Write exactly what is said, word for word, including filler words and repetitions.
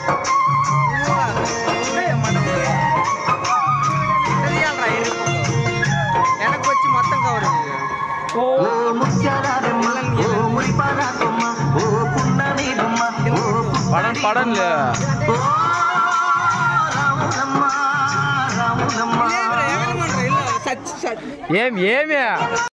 వెనక్కి వచ్చి మొత్తం కవర్ పడన్ పడన్లే ఏం ఏమి